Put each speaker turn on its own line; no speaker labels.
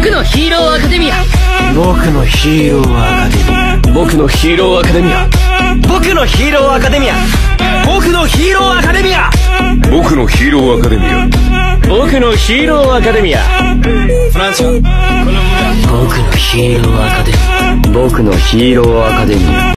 僕のヒーローアカデミア。
僕のヒーローアカデミア。
僕のヒーローアカデミア。
僕のヒーローアカデミア。僕のヒーローアカデミア。
僕のヒーローアカデミア。
僕のヒーローアカデミア。
僕のヒーローアカデミア。
僕のヒーローアカデミア。